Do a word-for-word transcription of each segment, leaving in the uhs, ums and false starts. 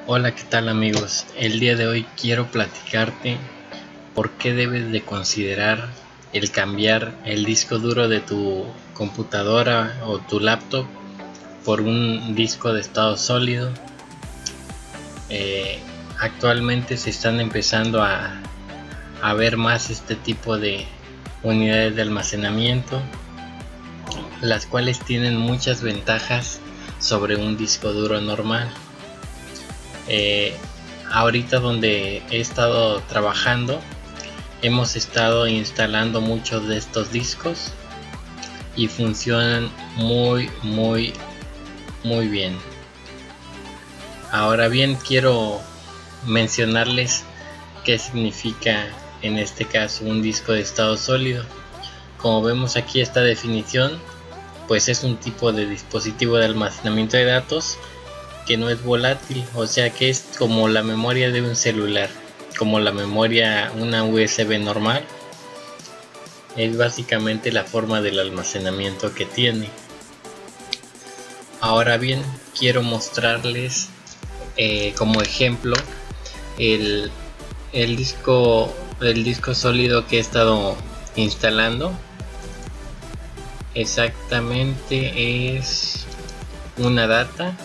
Hola, ¿qué tal amigos? El día de hoy quiero platicarte por qué debes de considerar el cambiar el disco duro de tu computadora o tu laptop por un disco de estado sólido. Eh, actualmente se están empezando a, a ver más este tipo de unidades de almacenamiento, las cuales tienen muchas ventajas sobre un disco duro normal. Eh, ahorita donde he estado trabajando, hemos estado instalando muchos de estos discos y funcionan muy muy muy bien. Ahora bien, quiero mencionarles qué significa en este caso un disco de estado sólido. Como vemos aquí, esta definición pues es un tipo de dispositivo de almacenamiento de datos que no es volátil, o sea que es como la memoria de un celular, como la memoria una U S B normal. Es básicamente la forma del almacenamiento que tiene. Ahora bien, quiero mostrarles eh, como ejemplo el, el disco el disco sólido que he estado instalando. Exactamente es una data.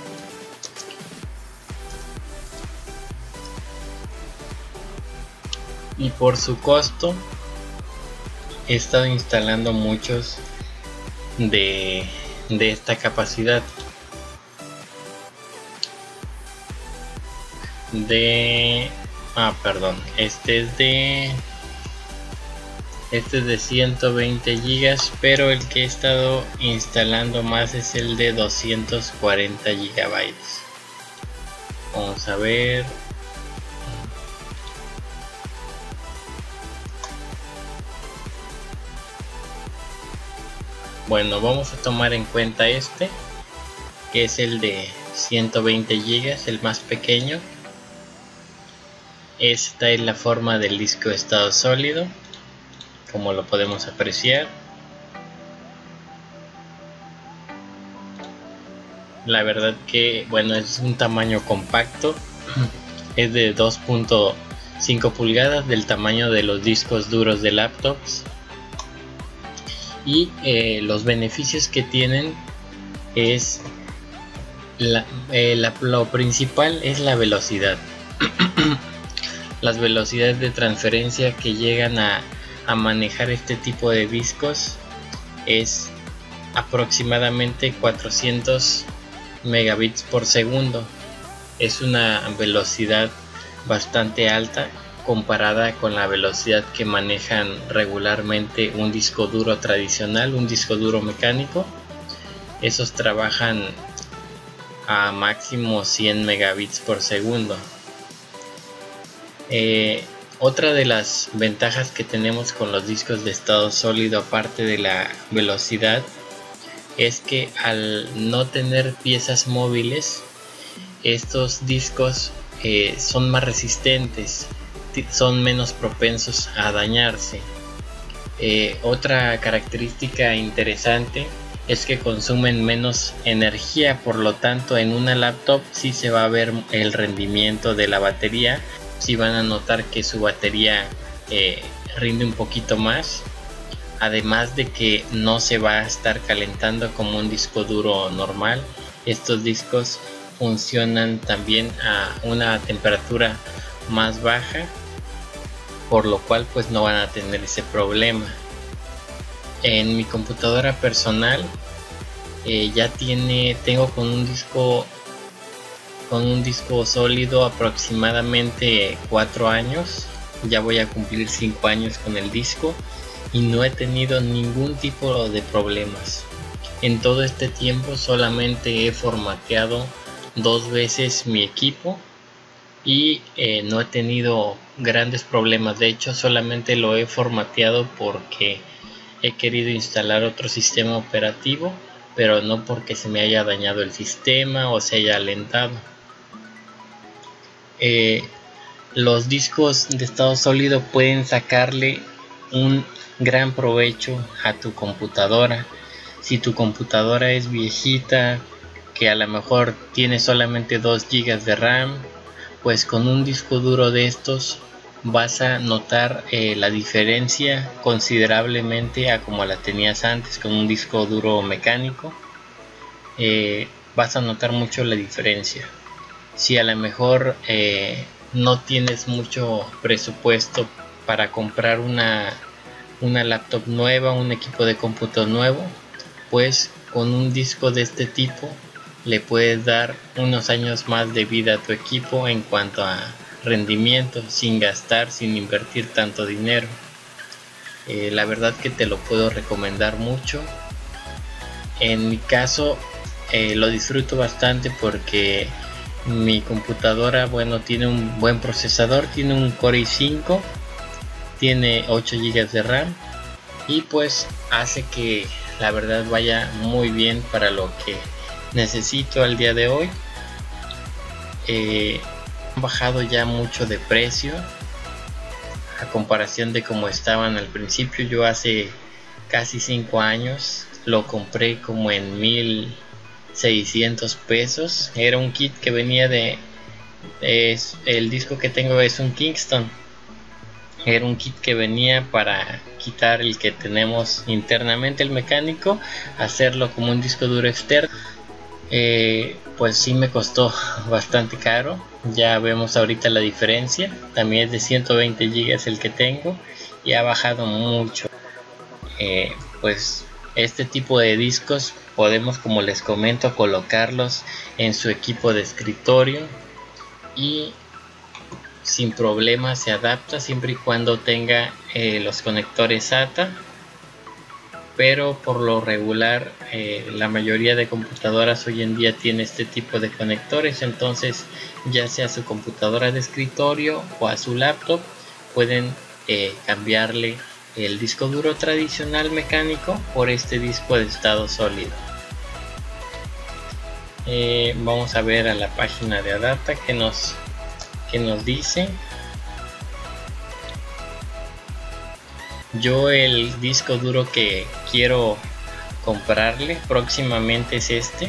Y por su costo he estado instalando muchos de, de esta capacidad de ah perdón este es de este es de ciento veinte gigas, pero el que he estado instalando más es el de doscientos cuarenta gigabytes. Vamos a ver. Bueno, vamos a tomar en cuenta este, que es el de ciento veinte gigas, el más pequeño. Esta es la forma del disco de estado sólido, como lo podemos apreciar. La verdad que, bueno, es un tamaño compacto, es de dos punto cinco pulgadas, del tamaño de los discos duros de laptops. Y eh, los beneficios que tienen es la, eh, la, lo principal es la velocidad. Las velocidades de transferencia que llegan a, a manejar este tipo de discos es aproximadamente cuatrocientos megabits por segundo. Es una velocidad bastante alta comparada con la velocidad que manejan regularmente un disco duro tradicional, un disco duro mecánico. Esos trabajan a máximo cien megabits por segundo. Eh, otra de las ventajas que tenemos con los discos de estado sólido, aparte de la velocidad, es que al no tener piezas móviles, estos discos eh, son más resistentes, son menos propensos a dañarse. Eh, otra característica interesante es que consumen menos energía, por lo tanto en una laptop sí se va a ver el rendimiento de la batería, sí van a notar que su batería eh, rinde un poquito más, además de que no se va a estar calentando como un disco duro normal. Estos discos funcionan también a una temperatura más baja, por lo cual pues no van a tener ese problema. En mi computadora personal eh, ya tiene tengo con un disco con un disco sólido aproximadamente cuatro años. Ya voy a cumplir cinco años con el disco y no he tenido ningún tipo de problemas. En todo este tiempo solamente he formateado dos veces mi equipo y eh, no he tenido grandes problemas. De hecho, solamente lo he formateado porque he querido instalar otro sistema operativo, pero no porque se me haya dañado el sistema o se haya alentado. Eh, los discos de estado sólido pueden sacarle un gran provecho a tu computadora. Si tu computadora es viejita que a lo mejor tiene solamente dos gigas de RAM, pues con un disco duro de estos vas a notar eh, la diferencia considerablemente a como la tenías antes con un disco duro mecánico. Eh, vas a notar mucho la diferencia. Si a lo mejor eh, no tienes mucho presupuesto para comprar una, una laptop nueva, un equipo de cómputo nuevo, pues con un disco de este tipo le puedes dar unos años más de vida a tu equipo en cuanto a rendimiento, sin gastar, sin invertir tanto dinero. Eh, la verdad que te lo puedo recomendar mucho. En mi caso eh, lo disfruto bastante porque mi computadora, bueno, tiene un buen procesador, tiene un Core i cinco, tiene ocho gigas de RAM y pues hace que la verdad vaya muy bien para lo que necesito al día de hoy. Eh, han bajado ya mucho de precio a comparación de como estaban al principio. Yo hace casi cinco años lo compré como en mil seiscientos pesos. Era un kit que venía de es, el disco que tengo es un Kingston. Era un kit que venía para quitar el que tenemos internamente, el mecánico, hacerlo como un disco duro externo. Eh, pues sí me costó bastante caro. Ya vemos ahorita la diferencia. También es de ciento veinte gigas el que tengo y ha bajado mucho. Eh, pues este tipo de discos podemos, como les comento, colocarlos en su equipo de escritorio y sin problema se adapta, siempre y cuando tenga eh, los conectores S A T A. Pero por lo regular eh, la mayoría de computadoras hoy en día tiene este tipo de conectores, entonces ya sea a su computadora de escritorio o a su laptop pueden eh, cambiarle el disco duro tradicional mecánico por este disco de estado sólido. Eh, vamos a ver a la página de Adapta que nos, que nos dice. Yo el disco duro que quiero comprarle próximamente es este.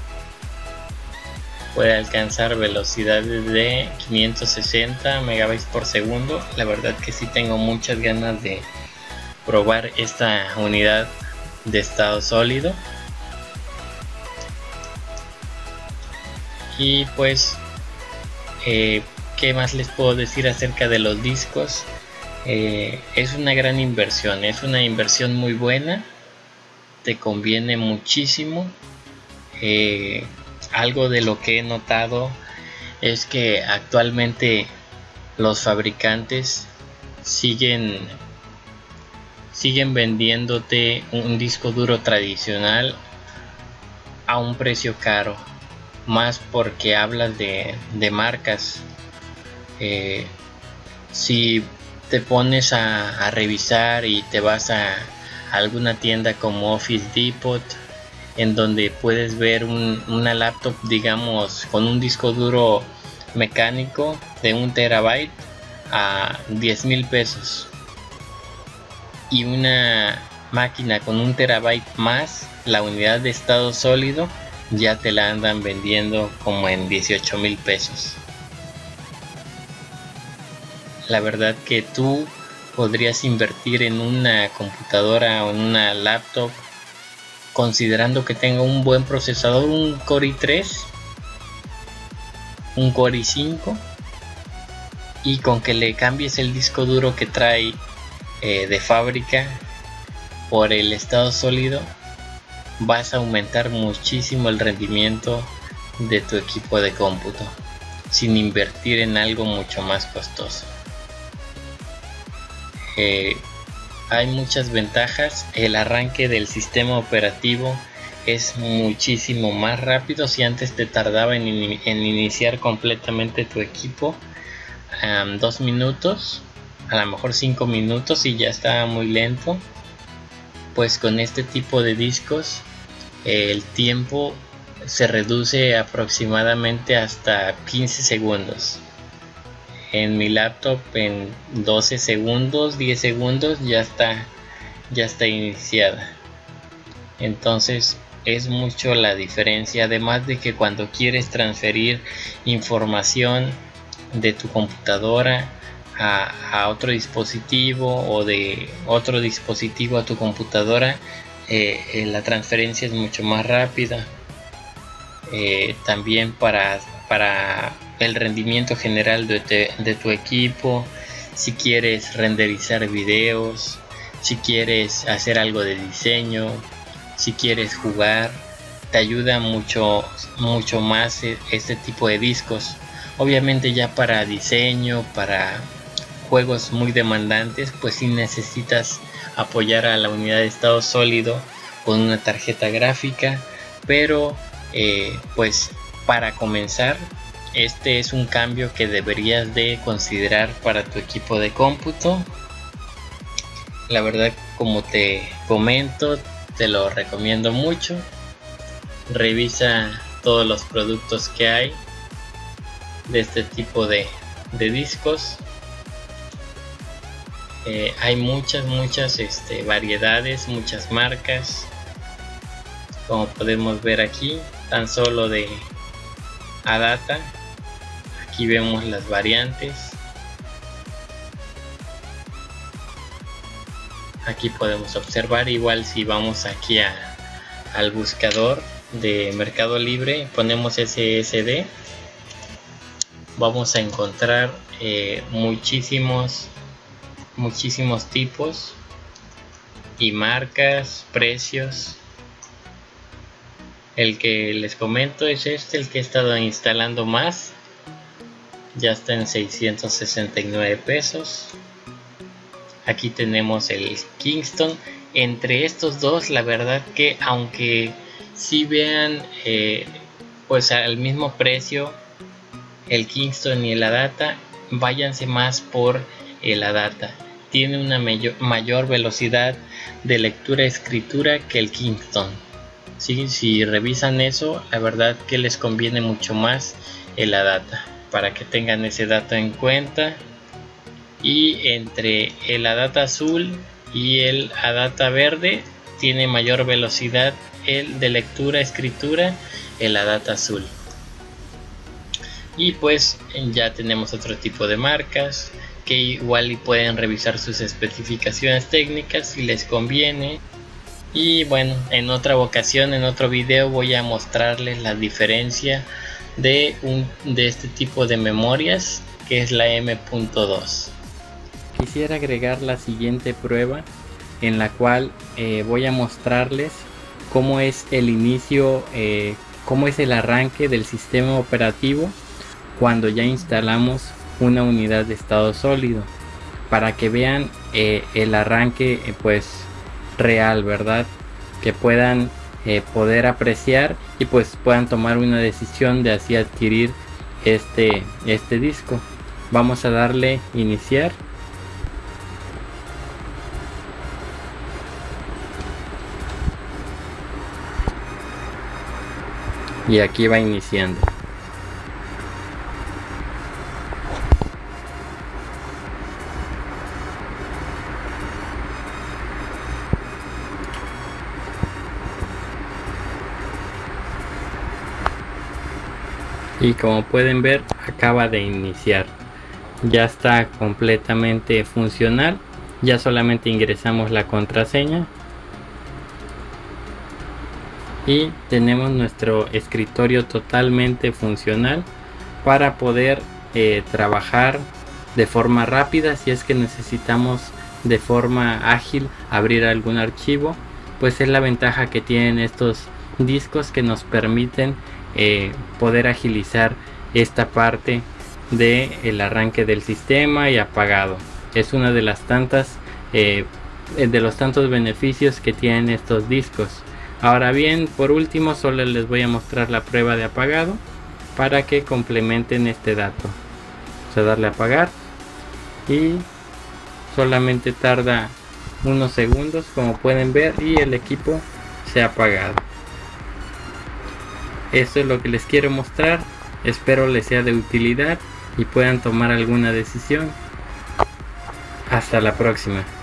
Puede alcanzar velocidades de quinientos sesenta megabytes por segundo. La verdad que sí tengo muchas ganas de probar esta unidad de estado sólido. Y pues, eh, ¿qué más les puedo decir acerca de los discos? Eh, es una gran inversión, es una inversión muy buena, te conviene muchísimo. Eh, algo de lo que he notado es que actualmente los fabricantes siguen siguen vendiéndote un disco duro tradicional a un precio caro, más porque hablas de, de marcas. Eh, si te pones a, a revisar y te vas a, a alguna tienda como Office Depot, en donde puedes ver un, una laptop, digamos, con un disco duro mecánico de un terabyte a diez mil pesos, y una máquina con un terabyte más, la unidad de estado sólido, ya te la andan vendiendo como en dieciocho mil pesos. La verdad que tú podrías invertir en una computadora o en una laptop considerando que tenga un buen procesador, un Core i tres, un Core i cinco, y con que le cambies el disco duro que trae eh, de fábrica por el estado sólido, vas a aumentar muchísimo el rendimiento de tu equipo de cómputo sin invertir en algo mucho más costoso. Eh, hay muchas ventajas. El arranque del sistema operativo es muchísimo más rápido. Si antes te tardaba en, in en iniciar completamente tu equipo um, dos minutos, a lo mejor cinco minutos, y ya estaba muy lento, pues con este tipo de discos eh, el tiempo se reduce aproximadamente hasta quince segundos. En mi laptop en doce segundos, diez segundos ya está ya está iniciada. Entonces es mucho la diferencia, además de que cuando quieres transferir información de tu computadora a, a otro dispositivo o de otro dispositivo a tu computadora, eh, eh, la transferencia es mucho más rápida. Eh, también para, para el rendimiento general de, te, de tu equipo, si quieres renderizar videos, si quieres hacer algo de diseño, si quieres jugar, te ayuda mucho, mucho más este tipo de discos. Obviamente ya para diseño, para juegos muy demandantes, pues si necesitas apoyar a la unidad de estado sólido con una tarjeta gráfica, pero eh, pues para comenzar, este es un cambio que deberías de considerar para tu equipo de cómputo. La verdad, como te comento, te lo recomiendo mucho. Revisa todos los productos que hay de este tipo de, de discos. Eh, hay muchas, muchas este, variedades, muchas marcas. Como podemos ver aquí, tan solo de ADATA. Aquí vemos las variantes. Aquí podemos observar, igual si vamos aquí a, al buscador de Mercado Libre, ponemos S S D, vamos a encontrar eh, muchísimos muchísimos tipos y marcas, precios. El que les comento es este, el que he estado instalando más, ya está en seiscientos sesenta y nueve pesos. Aquí tenemos el Kingston. Entre estos dos, la verdad que aunque si vean eh, pues al mismo precio el Kingston y el ADATA, váyanse más por el ADATA. Tiene una mayor, mayor velocidad de lectura escritura que el Kingston. ¿Sí? Si revisan eso, la verdad que les conviene mucho más el ADATA, para que tengan ese dato en cuenta. Y entre el ADATA azul y el ADATA verde, tiene mayor velocidad el de lectura escritura el ADATA azul. Y pues ya tenemos otro tipo de marcas que igual pueden revisar sus especificaciones técnicas si les conviene. Y bueno, en otra ocasión, en otro video, voy a mostrarles la diferencia de, un, de este tipo de memorias, que es la M punto dos. Quisiera agregar la siguiente prueba, en la cual eh, voy a mostrarles cómo es el inicio, eh, cómo es el arranque del sistema operativo cuando ya instalamos una unidad de estado sólido, para que vean eh, el arranque eh, pues real, ¿verdad? Que puedan eh, poder apreciar y pues puedan tomar una decisión de así adquirir este, este disco. Vamos a darle iniciar. Y aquí va iniciando. Y como pueden ver, acaba de iniciar. Ya está completamente funcional. Ya solamente ingresamos la contraseña. Y tenemos nuestro escritorio totalmente funcional para poder eh, trabajar de forma rápida. Si es que necesitamos de forma ágil abrir algún archivo, pues es la ventaja que tienen estos discos, que nos permiten eh, poder agilizar esta parte de el arranque del sistema y apagado. Es una de las tantas eh, de los tantos beneficios que tienen estos discos. Ahora bien, por último, solo les voy a mostrar la prueba de apagado para que complementen este dato. Vamos a darle a apagar y solamente tarda unos segundos, como pueden ver, y el equipo se ha apagado. Esto es lo que les quiero mostrar. Espero les sea de utilidad y puedan tomar alguna decisión. Hasta la próxima.